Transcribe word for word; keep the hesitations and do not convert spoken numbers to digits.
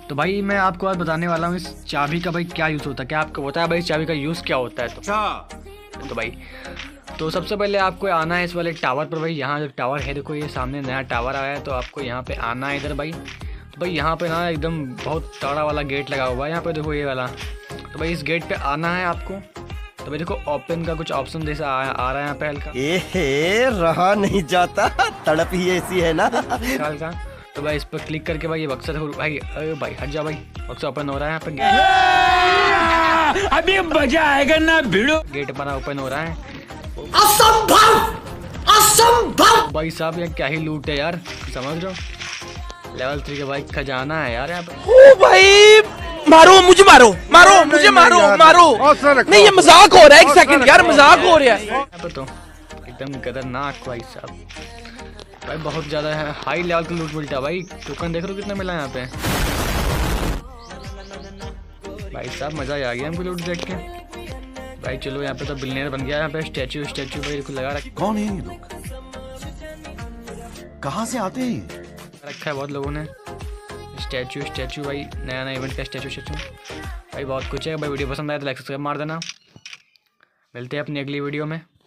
तो भाई मैं आपको आज बताने वाला हूँ इस चाबी का भाई क्या यूज़ होता है। क्या आपको पता है भाई इस चाबी का यूज़ क्या होता है? तो तो भाई तो सबसे पहले आपको आना है इस वाले टावर पर। भाई यहाँ जो टावर है, देखो ये सामने नया टावर आया है, तो आपको यहाँ पे आना है इधर भाई। तो भाई यहाँ पे ना एकदम बहुत तगड़ा वाला गेट लगा हुआ है यहाँ पे, देखो ये वाला। तो भाई इस गेट पे आना है आपको। तो भाई देखो ओपन का कुछ ऑप्शन जैसा आ, आ रहा है यहाँ पे हल्का, ए रहा नहीं जाता, तड़प ही ऐसी है ना हल्का। तो भाई इस पर क्लिक करके भाई ये बक्सा देखो भाई, अरे भाई हट जा भाई, बक्सा ओपन हो रहा है यहाँ पे। अभी मजा आएगा ना भिड़ो। गेट अपना ओपन हो रहा है। असंभव असंभव भाई साहब यहाँ क्या ही लूट है यार, समझ रहे हो? लेवल थ्री के भाई खजाना है यार यहाँ पे। ओ भाई मारो मुझे, मारो मारो मुझे, मारो मारो। नहीं ये मजाक हो रहा है, एक सेकंड यार, मजाक हो रहा है यहाँ पे तो एकदम खतरनाक भाई साहब। भाई बहुत ज्यादा है, हाई लेवल का लूट मिलता है भाई। टोकन देख रहे हो कितना मिला यहाँ पे भाई साहब, मजा आ गया हमको लूट देख के। भाई चलो यहाँ पे तो बिलियनर बन गया। यहाँ पे स्टैचू स्टैचू भाई को लगा रखा, कौन है ये लोग, कहाँ से आते हैं? रखा है बहुत लोगों ने स्टैचू स्टैचू भाई, नया नया इवेंट का स्टैचू स्टैचू भाई, बहुत कुछ है भाई। वीडियो पसंद आया तो लाइक सब्सक्राइब मार देना। मिलते हैं अपनी अगली वीडियो में।